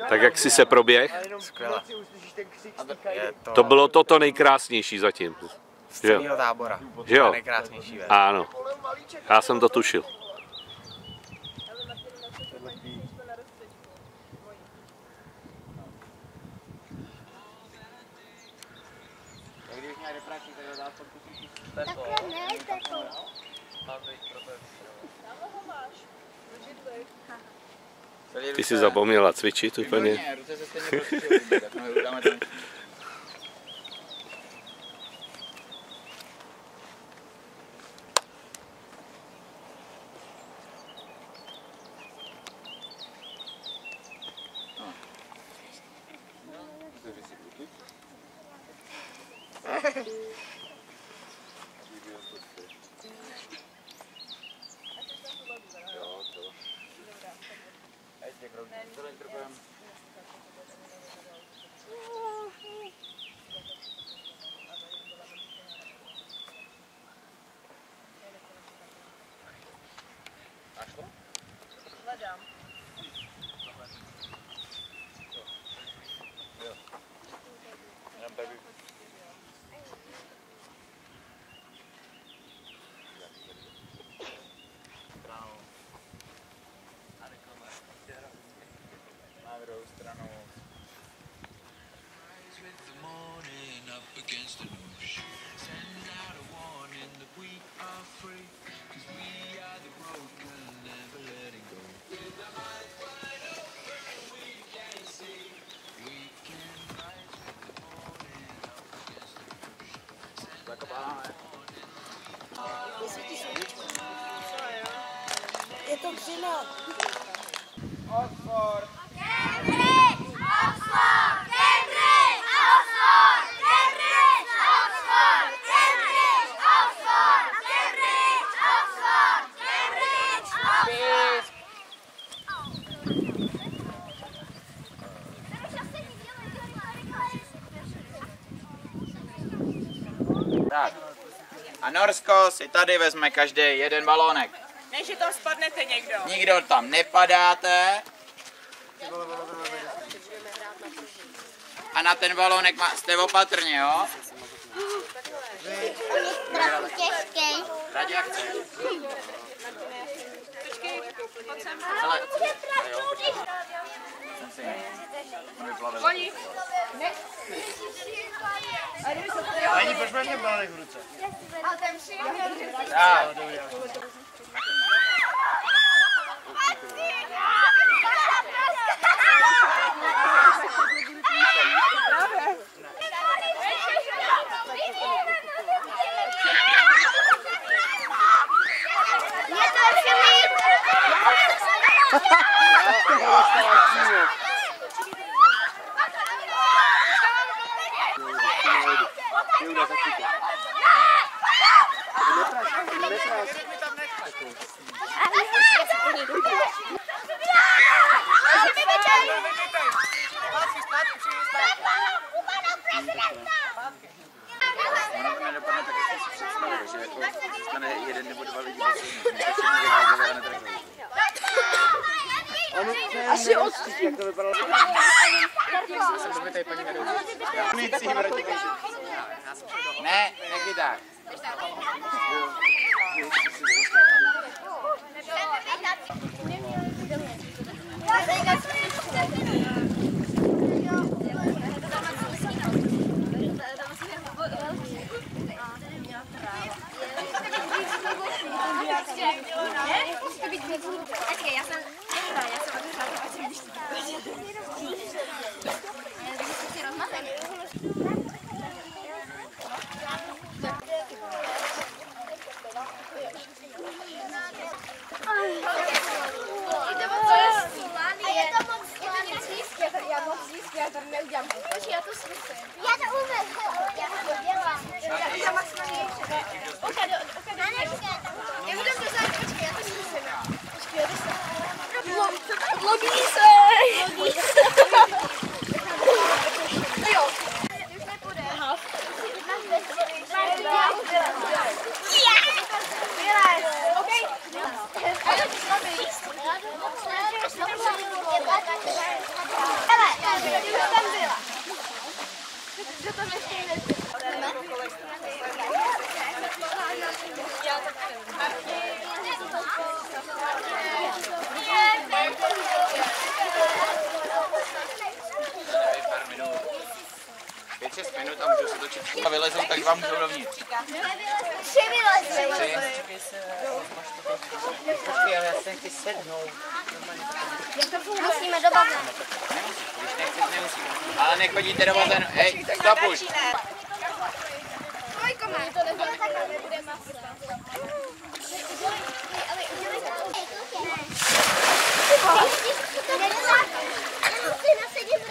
Tak jak jsi se proběh? Skvěle. To bylo to nejkrásnější zatím. Z celého tábora. Že jo? Nejkrásnější věc. Ano. Já jsem to tušil. Ty jsi zapomněla cvičit úplně. Ruce se stejně prostě tak no, dáme tam. Je to křina. Oxford! Cambridge! Oxford! Cambridge! Oxford! Cambridge! Oxford! Cambridge! Oxford! Cambridge! Oxford! Cambridge! Oxford! Tak. A Norsko si tady vezme každý jeden balónek. Než že tam spadnete někdo. Nikdo tam nepadáte. A na ten balónek jste opatrně, jo? Trochu těžký. Radě jak chceš. Počkej, pojď sem. Hele, Oni. Ani proč máš ten balík v ruce? tak. Ono to nedopadne tak, jak jsem si představil, že jako zůstane jeden nebo dva lidi a netrefili. Asi odstřih, jak to vypadalo. Jsem dobitej, paní vedoucí. Ne, nechyták. Já tady neudělám. Já to zkusím. Já to umím. Já to dělám. Já to maximálně. Já budu to zajít, počkej, já to zkusím. Počkej, lobí se. Jo. Už nepůjde. Aha. Okay. Ale 5-6 minut a můžou se točit. A vylezou, tak vám můžou dovnitř. 3 vylezli. Počkej, ale já jsem chci sednout. Musíme do bazénu. Když nechceš, nemusíš. Ale nechodíte do bazénu. Hej, stop už. Trojko má. To nebude maso. Ale udělej to.